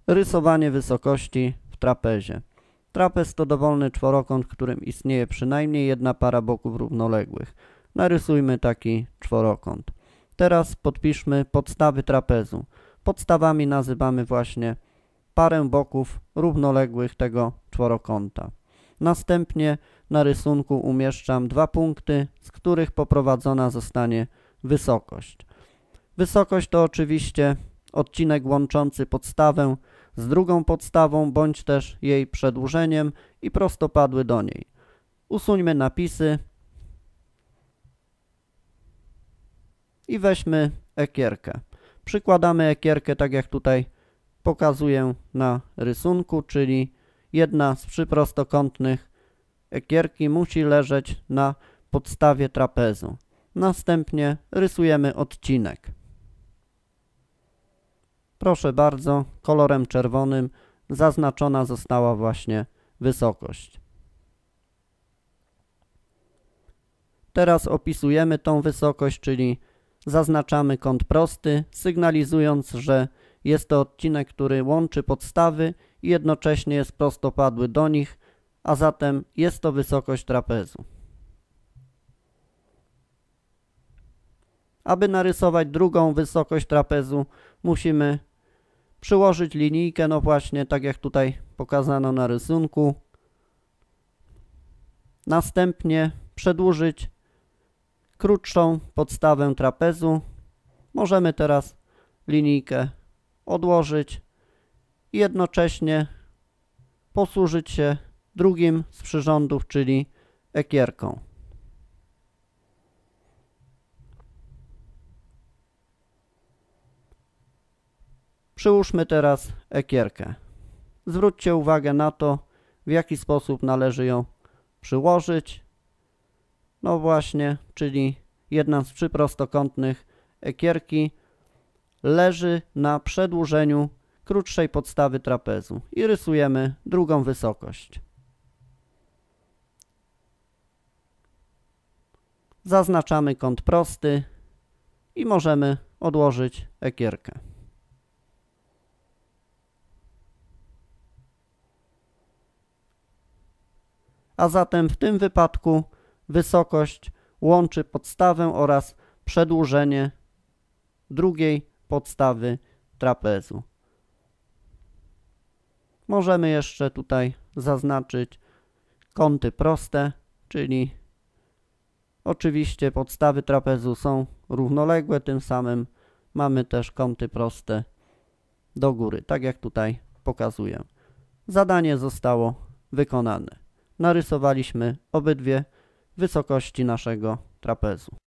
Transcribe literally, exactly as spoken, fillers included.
Rysowanie wysokości w trapezie. Trapez to dowolny czworokąt, w którym istnieje przynajmniej jedna para boków równoległych. Narysujmy taki czworokąt. Teraz podpiszmy podstawy trapezu. Podstawami nazywamy właśnie parę boków równoległych tego czworokąta. Następnie na rysunku umieszczam dwa punkty, z których poprowadzona zostanie wysokość. Wysokość to oczywiście odcinek łączący podstawę z drugą podstawą bądź też jej przedłużeniem i prostopadły do niej. Usuńmy napisy i weźmy ekierkę. Przykładamy ekierkę tak jak tutaj pokazuję na rysunku, czyli jedna z przyprostokątnych ekierki musi leżeć na podstawie trapezu. Następnie rysujemy odcinek. Proszę bardzo, kolorem czerwonym zaznaczona została właśnie wysokość. Teraz opisujemy tą wysokość, czyli zaznaczamy kąt prosty, sygnalizując, że jest to odcinek, który łączy podstawy i jednocześnie jest prostopadły do nich, a zatem jest to wysokość trapezu. Aby narysować drugą wysokość trapezu, musimy przyłożyć linijkę, no właśnie tak jak tutaj pokazano na rysunku. Następnie przedłużyć krótszą podstawę trapezu. Możemy teraz linijkę odłożyć i jednocześnie posłużyć się drugim z przyrządów, czyli ekierką. Przyłóżmy teraz ekierkę. Zwróćcie uwagę na to, w jaki sposób należy ją przyłożyć. No właśnie, czyli jedna z przyprostokątnych ekierki leży na przedłużeniu krótszej podstawy trapezu i rysujemy drugą wysokość. Zaznaczamy kąt prosty i możemy odłożyć ekierkę. A zatem w tym wypadku wysokość łączy podstawę oraz przedłużenie drugiej podstawy trapezu. Możemy jeszcze tutaj zaznaczyć kąty proste, czyli oczywiście podstawy trapezu są równoległe, tym samym mamy też kąty proste do góry, tak jak tutaj pokazuję. Zadanie zostało wykonane. Narysowaliśmy obydwie wysokości naszego trapezu.